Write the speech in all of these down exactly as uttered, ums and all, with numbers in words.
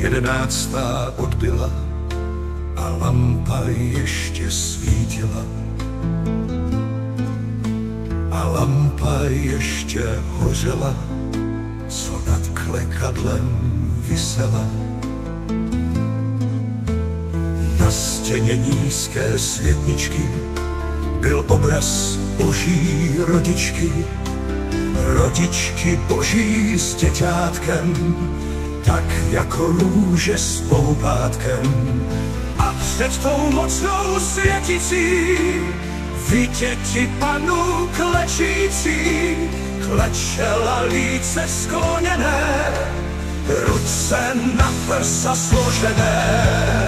Jedenáctá odbyla a lampa ještě svítila. A lampa ještě hořela, co nad klekadlem visela. Na stěně nízké světničky byl obraz boží rodičky. Rodičky boží s děťátkem, tak jako růže s poupátkem. A před tou mocnou světicí viděti panu klečící, klečela líce skloněné, ruce na prsa složené.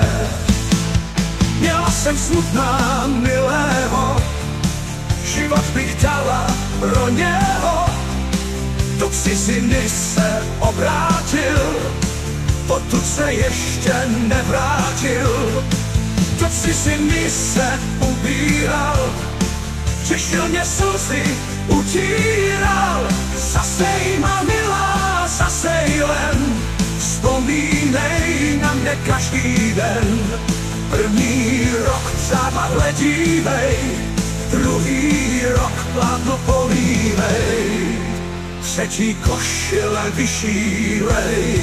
Měla jsem smutná milého, život bych dala pro něho. Do ciziny se obrátil, potud se ještě nevrátil. Do ciziny se ubíral, těšil mě slzy, utíral. Zasej, má milá, zasej len, vzpomínej na mě každý den. První rok třeba hledívej, druhý rok plátno polívej, třetí košile vyšílej.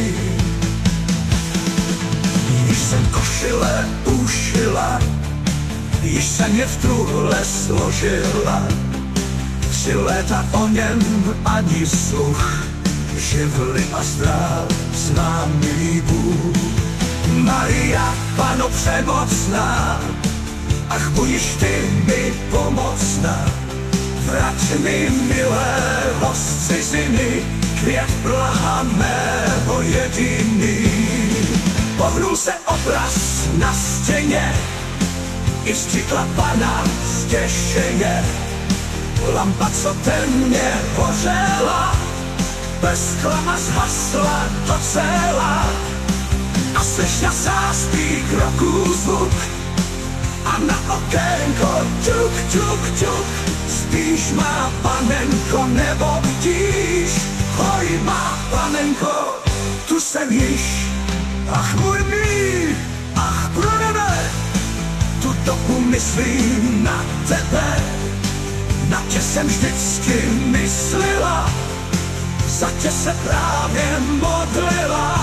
Již jsem košile ušila, již jsem je v truhle složila. Tři léta o něm ani sluch, živly a zdrav znám milý Bůh. Maria, Pano přemocná, ach budiš ty mi pomocná. Vrať mi milého z ciziny, květ blaha mého jediný. Pohnul se obraz na stěně, i vstřikla Pana zděšeně. Lampa, co temně hořela, bez klama zhasla docela. A slyšela záspí kroků zvuk a na okénko tuk, tuk, tuk. Spíš, má panenko, nebo bdíš? Hoj, má panenko, tu jsem již. Ach můj milý, ach pro nebe, tu dobu myslím na tebe. Na tě jsem vždycky myslela, za tě se právě modlila.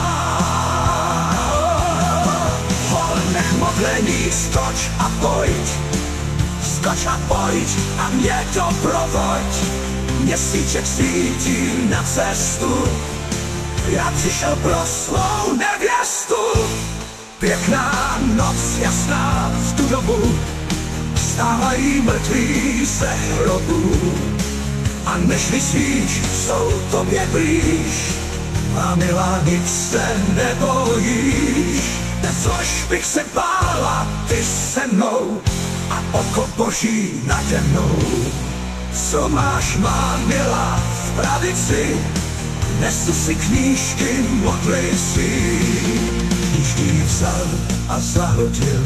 Hol, nech modlení, skoč a pojď, skoč a pojď a mě doprovoď. Měsíček svítí na cestu, já přišel pro svou nevěstu. Pěkná noc, jasná v tu dobu, vstávají mrtví ze hrobů. A než vysvíš, jsou tobě blíž, a milá, nic se nebojíš. Necož bych se bála, ty se mnou a oko boží nade mnou. Co máš, má milá, v pravici, nesu si knížky, modli si. Knížky vzal a zahodil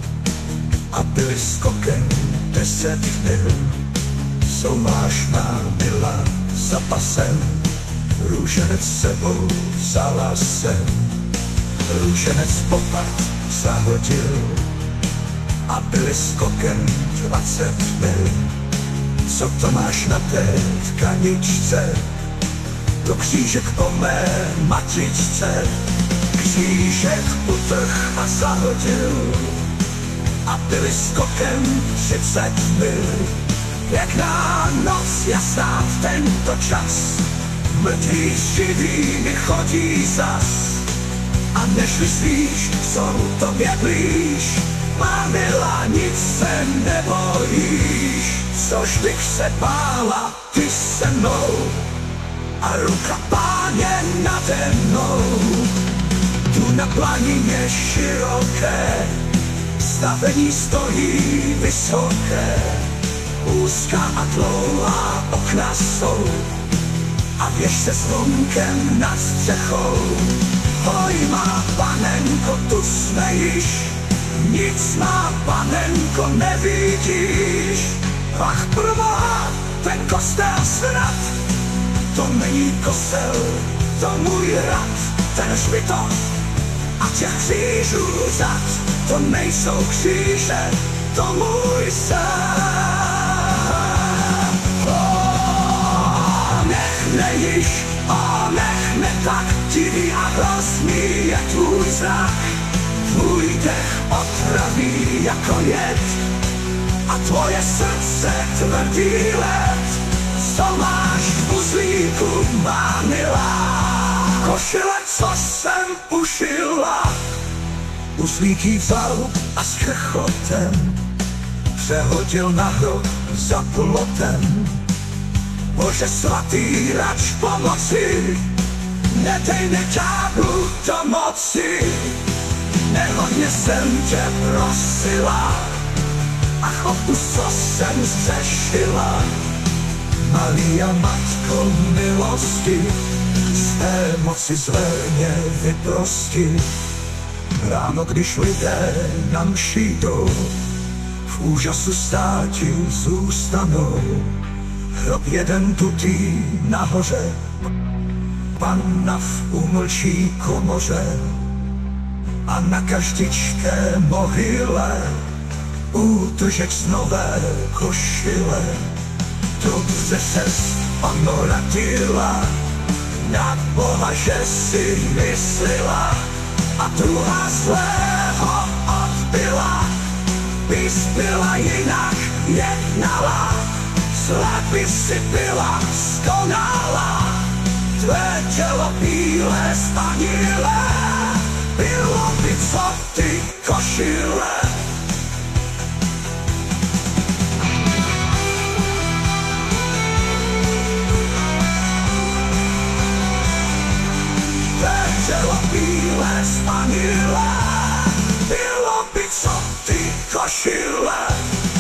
a byli skokem deset mil. Co máš, má milá, za pasem, růženec sebou vzala jsem. Růženec popad zahodil a byli skokem dvacet mil. Co to máš na té tkaničce, to křížek po mé matričce. Křížek utrh a zahodil a byli skokem třicet mil. Pěkná noc, jasná v tento čas, mrtví živými chodí zas. A než vyslíš, jsou tobě blíž, má milá, nic se nebojíš. Což bych se bála, ty se mnou a ruka Páně nade mnou. Tu na planině široké, stavení stojí vysoké. Úzká a dlouhá okna jsou a věž se slunkem nad střechou. Hoj, má panenko, tu jsme již, nic, má panenko, nevidíš. Ach proboha, ten kostel snad, to není kostel, to můj hrad. Ten hřbitov, a těch křížů řad, to nejsou kříže, to můj sen. O, nech již, o, nech tak, divý a hrozný je tvůj zrak. Tvůj dech otraví jako jed a tvoje srdce tvrdý led. Co máš v uzlíku, má milá? Košile, co jsem ušila. Uzlík vzal a s chchotem přehodil na hrob za plotem. Bože svatý, rač pomoci, nedej mi ďáblu do moci. Nehodně jsem tě prosila a chopu, co jsem zřešila. Maria, matko milosti, z té moci zlé mě vyprosti. Ráno, když lidé na mši jdou, v úžasu státi zůstanou. Hrob jeden tutý nahoře, Panna v umlčí komoře. A na každičké mohyle útržek z nové košile. Dobře ses, ono, radila, na Boha, že si myslela. A druhá zlého odbyla, bys byla jinak jednala. Zlé by si byla skonala, tvé tělo bílé spanilé, bylo by co ty košile. Tvé tělo bílé spanilé, bylo by co ty košile.